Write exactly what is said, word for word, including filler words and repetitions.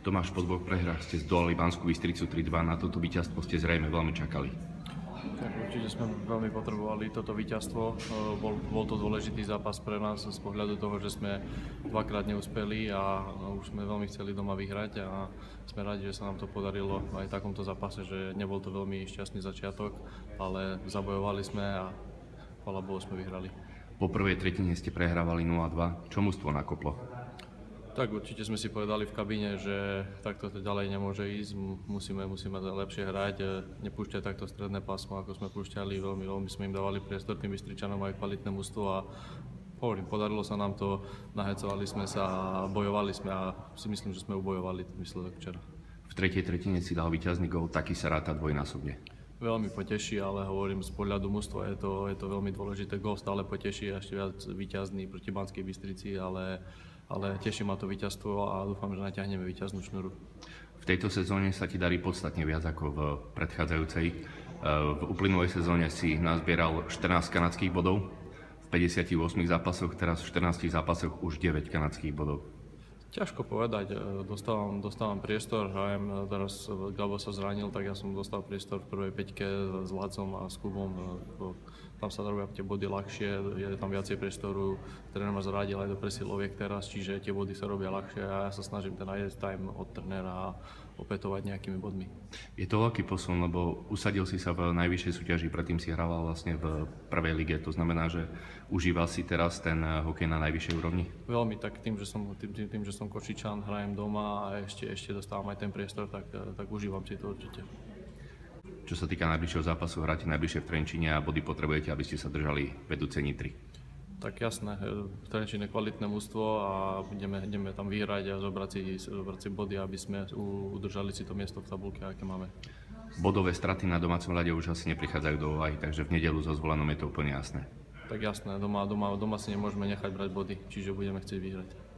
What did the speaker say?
Tomáš, po dvoch prehrách ste zdolali Banskú Bystricu tri dva, na toto víťazstvo ste zrejme veľmi čakali. Tak určite sme veľmi potrebovali toto víťazstvo. Bol, bol to dôležitý zápas pre nás z pohľadu toho, že sme dvakrát neúspeli a už sme veľmi chceli doma vyhrať a sme radi, že sa nám to podarilo aj v takomto zápase, že nebol to veľmi šťastný začiatok, ale zabojovali sme a chvála Bohu sme vyhrali. Po prvej tretine ste prehrávali nula dva. Čo mužstvo nakoplo? Tak určite sme si povedali v kabíne, že takto to ďalej nemôže ísť, musíme, musíme lepšie hrať, nepúšťať takto stredné pásmo, ako sme púšťali, veľmi, veľmi sme im dávali priestor tým Bystričanom aj kvalitné mužstvo a hovorím, podarilo sa nám to, nahecovali sme sa a bojovali sme a si myslím, že sme ubojovali ten výsledok včera. V tretej tretine si dal víťazný gól, taký sa ráta dvojnásobne. Veľmi poteší, ale hovorím, z pohľadu mužstva je to, je to veľmi dôležité, gól stále poteší, ešte viac víťazný proti Banskej Bystrici, ale ale teší ma to víťazstvo a dúfam, že natiahneme víťaznú šnuru. V tejto sezóne sa ti darí podstatne viac ako v predchádzajúcej. V uplynulej sezóne si nazbieral štrnásť kanadských bodov, v päťdesiatich ôsmich zápasoch, teraz v štrnástich zápasoch už deväť kanadských bodov. Ťažko povedať, dostávam, dostávam priestor, hrajem, teraz Gabo sa zranil, tak ja som dostal priestor v prvej peťke s Lacom a s Kubom. Tam sa robia tie body ľahšie, je tam viacej priestoru, tréner ma zradil aj do presiloviek teraz, čiže tie body sa robia ľahšie a ja sa snažím ten ice time od trénera opätovať nejakými bodmi. Je to veľký posun, lebo usadil si sa v najvyššej súťaži, predtým si hrával vlastne v prvej lige, to znamená, že užíval si teraz ten hokej na najvyššej úrovni? Veľmi, tak tým, že som, tým, tým, tým, že som Košičan, hrajem doma a ešte, ešte dostávam aj ten priestor, tak, tak užívam si to určite. Čo sa týka najbližšieho zápasu, hráte najbližšie v Trenčíne a body potrebujete, aby ste sa držali vedúcej Nitry. Tak jasné, v Trenčíne kvalitné mužstvo a ideme, ideme tam vyhrať a zobrať si, zobrať si body, aby sme udržali si to miesto v tabuľke, aké máme. Bodové straty na domácom ľade už asi neprichádzajú do úvahy, takže v nedeľu so Zvolanom je to úplne jasné. Tak jasné, doma, doma, doma si nemôžeme nechať brať body, čiže budeme chcieť vyhrať.